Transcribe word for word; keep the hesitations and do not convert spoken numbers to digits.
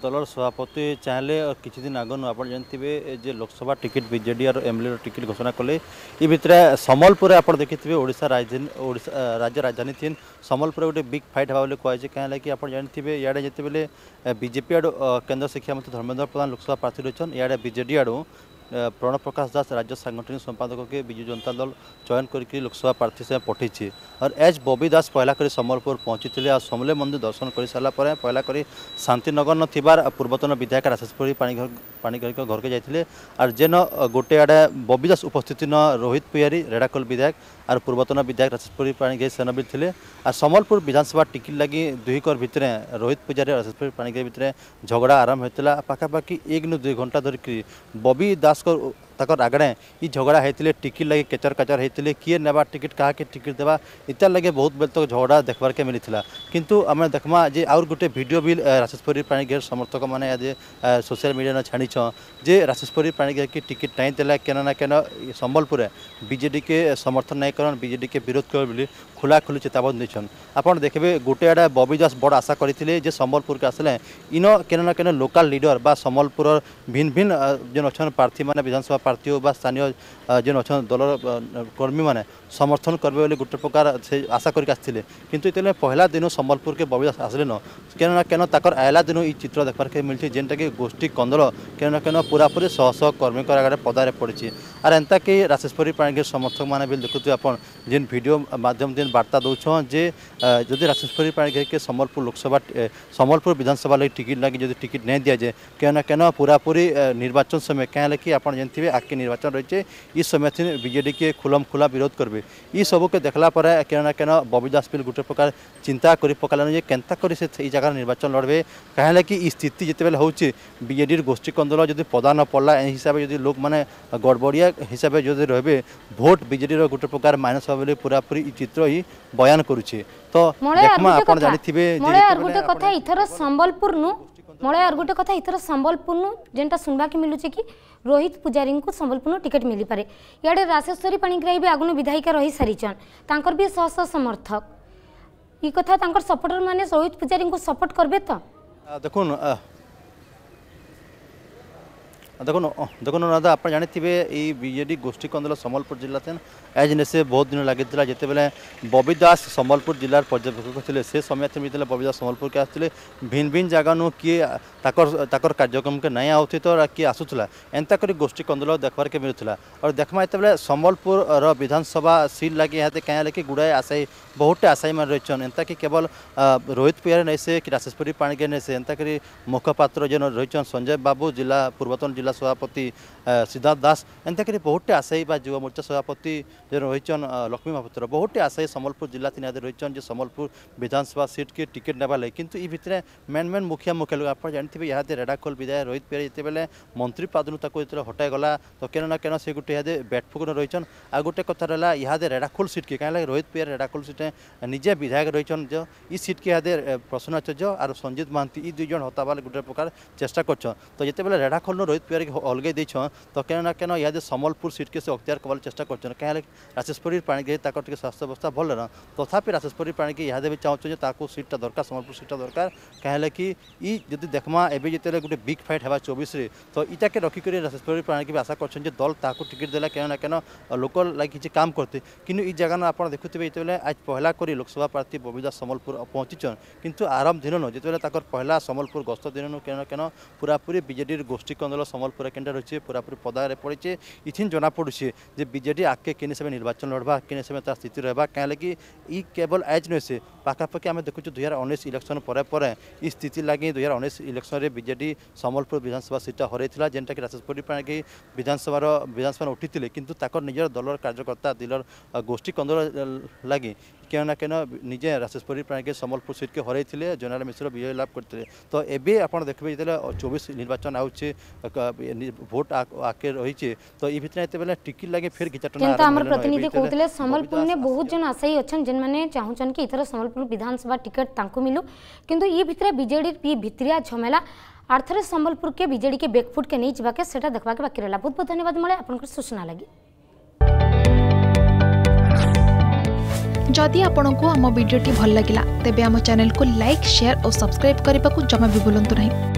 दलर सभापति चाहले और किसी दिन आगन आप जानते जे लोकसभा टिकेट बीजेडी और एमएलए टिकेट घोषणा कले ये भितर सम्बलपुर आप देखिए ओडिशा राजधानी ओडिशा राज्य राजधानी थी सम्बलपुर गोटे बिग फाइट हवा कहुए कहीं कि आप जानते इे जिते बीजेपी आड़ केन्द्र शिक्षा मंत्री धर्मेन्द्र प्रधान लोकसभा प्रार्थी रही इे बीजेडी आड़ प्रणव प्रकाश दास राज्य सांगठनिक संपादक के विजु जनता दल चयन करके लोकसभा प्रार्थी से पठे और एच बबी दास पहला कर सम्बलपुर पहुंची थे और समले मंदिर दर्शन कर सारापर पहला कर शांतिनगर नथिबार पूर्वतन विधायक राजेश्वरी पाणीघर पाणीघर घर के जाते और जेन गोटे आड़े बबी दास उपस्थित न रोहित पुजारी रेड़ाखोल विधायक और पूर्वतन विधायक राजेश्वरी पाणीघर सेनबीर थे और सम्बलपुर विधानसभा टिकेट लगी दुईकर भितर रोहित पुजारी और राजेश्वरी पाणीघर भितर झगड़ा आरंभ होता पाखापाखि एक नु दुई घंटा धरिक बबी दास तक आगड़े ये झगड़ा होते टिकेट लगे केचर काचर होते किए नेबा टिकेट क्या टिकेट देवा इत्यार लगे बहुत बेल तक झगड़ा देखबार के मिलता किंतु आम देखमा जे आउर गोटे वीडियो भी राजेश्वरी पाणीघर समर्थक मैंने आज सोशल मीडिया छाड़ी जे राजेश्वरी पाणीघर की टिकेट नहीं देला केना ना केना सम्बलपुर बीजेडी के समर्थन नहीं करन बीजेडी के विरोध कर खुला खुली चेतावनी देछन आपन देखबे गोटे आड़ा बबी दास बड़ आशा करथिले जे सम्बलपुर के आसले इन केना ना केना लोकल लीडर बा सम्बलपुर भिन्न भिन्न जेन अछन प्रार्थी माने विधानसभा प्रार्थी हो बा स्थानीय जेन अछन दल कर्मी माने समर्थन करबे बोले गोटे प्रकार से आशा करके आसथिले किंतु इतने पहला दिन सम्बलपुर के बबी दास आसले न केना ना केना ताकर आयला दिन ई चित्र देखबार के मिलथि जेनटा कि गोष्ठी कंदल केना ना केना पूरा पूरी सह सह कर्मी कर आगे पदारे पड़ी और एंता कि राजेश्वरी पाणीघर समर्थक मैंने भी देखुए आप जेन वीडियो माध्यम दिन वार्ता दौन जे जदि राजेश्वरी पाणीघर के सम्बलपुर लोकसभा सम्बलपुर विधानसभा लगे टिकेट लगे जब टिकेट नहीं दि जाए क्या ना क्या पूरा पूरी निर्वाचन समय क्या कि आप जानते हैं आगे निर्वाचन रही है इस समय बीजेडी के खुलम खुला विरोध करेंगे ये सब के देखला क्या ना क्या बबी दास भी गोटे प्रकार चिंता कर पकालान जे केन्ता कर जगह निर्वाचन लड़े कहीं कि स्थिति जिते बेले हूँ बीजेडी गोष्ठी कंदल जब पदा न पड़ा हिसाब से लोक मैंने गड़बड़िया हिसाब से जो रहे भोट बीजेडी गोटे प्रकार माइनस भाव पूरा पूरी चित्र ही बयान करुचे तो देखमा आपण जानिथिबे गोटे कथा इथर संबलपुर नु मळे और गोटे कथा इथर संबलपुर नु जेंटा सुनबा के मिलुचे कि रोहित पुजारी को संबलपुर टिकेट मिली पारे याडे राजेश्वरी पाणीग्राही भी आगुन विधायिका रही सारिचन तांकर भी सह सह समर्थक ई कथा तांकर सपोर्टर माने रोहित पुजारी को सपोर्ट करबे तो देखुन देखो देखो दादा आप जानते ये बीजेडी गोष्ठी कंदल सम्बलपुर जिला थे एज ने से बहुत दिन लगी जिते बेले बबी दास सम्बलपुर जिलार पर्यवेक्षक थे से समय बबी दास सम्बलपुर के आसते भिन्न भिन्न जगह नु किए ताकर कार्यक्रम के नहीं आउथि तो किए आसूला एंता कर गोष्ठी कंदल देखबार के मिलूला और देखमा ये सम्बलपुर विधानसभा सीट लगे यहाँ क्या कि गुड़ाए आशायी बहुटे आशायी मान रही एंता कि केवल रोहित पुजारी नहीं से कि राजेश्वरी पाणीग्राही नहीं से एंता कर मुखपात्र जेन रही संजय बाबू जिला पूर्वतन जिला सभापति सिद्धार्थ दास एंता कर बहुटे आशायी युवा मोर्चा सभापति जो रही लक्ष्मी महापात्र बहुटे आशायी सम्बलपुर जिला तीन रही सम्बलपुर विधानसभा सीट के टिकेट नेबा लगे किंतु ये भितर मेन मेन मुखिया मुखिया लोग आप जानते यहाँ रेड़ाखोल विधायक रोहित पुजारी जिते बेले मंत्री पदनु जो हटाई गला तो क्या ना क्या से गोटे यहाँ बैठफुक रही आ गोटे कथा रहा यहाँ रेड़ाखोल सीट के कहीं रोहित पुजारी रेड़ाखोल सीट निजे विधायक रही जो ये सीट के यहाँ प्रसन्न आचार्य और संजीत महांती ये दुई जन हताबा गोटे प्रकार चेष्टा कर तो जिते बेले रेड़ाखोल रोहित पुजारी अलगे देछन तो क्या ना क्या यहाँ सम्बलपुर सीट के से अख्तियार करवार चेष्टा कर कहीं राजेश्वरी पाणीग्राही ताकर स्वास्थ्य अवस्था भल ना तथापि राजेश्वरी पाणीग्राही यहाँ भी चाहूँ सीटा दरकार सम्बलपुर सीटा दरकार कहीं कि ये जब देखमा एवं जिते गोटे बिग फाइट है चौबीस तो इटा के रखिक राजेश्वरी पाणीग्राही आशा कर दल ताकू टिकेट देला क्या ना क्या लोक लगे किसी काम करते कि जगह आप देखुए ये आज पहला कर लोकसभा प्रार्थी बबी दास सम्बलपुर पहुँचीन किंतु आरंभ दिन जिते पहला सम्बलपुर गस्त दिन क्या ना क्या पूरा पूरी बीजेडी गोष्ठी कंदल सम्बलपुर केन्द्र रही पूरा पूरी पदारे पड़े इथिन जना पड़ुचे जे बीजेडी आगे किन समय निर्वाचन लड़वा किन समय तार स्थिति रहा क्या लगी ई केवल एज नुहे से पाखापाखि आम देखु दुई हजार उन्नीस इलेक्शन पर स्थिति लगे दुई हजार उन्नीस इलेक्शन में बीजेडी सम्बलपुर विधानसभा सीटा हरई जेनटा कि राजेश्वरी पाणीग्राही विधानसभा विधानसभा उठी किंतु ताकर निजर दलर कार्यकर्ता दिलर गोष्ठी कंदल लगे क्या ना क्या निजे राजेश्वरी पाणीग्राही सम्बलपुर सीट के हरई जनरल मिश्र विजय लाभ करते तो एबे आप देखिए जो चौबीस निर्वाचन आउचे भोट आके रही तो ये भितर टिकेट लगे फिर घिचाटना प्रतिनिधि कहते सम्बलपुर में बहुत जन आशायी अच्छा जेन मैंने चाहून कि इथर सम्बलपुर विधानसभा टिकेट तांको मिलू किंतु ये भितर बीजेडी भित्रिया झमेला आर्थरे सम्बलपुर के बीजेडी के बैकफुट के नहीं जाके सेटा देखा के बाकी रहा बहुत बहुत धन्यवाद मळे आपनकर सूचना लगी जदि आपंक आम भिडी भल लगा तेब आम चैनल को लाइक शेयर और सब्सक्राइब करने को जमा भी भूलु नहीं।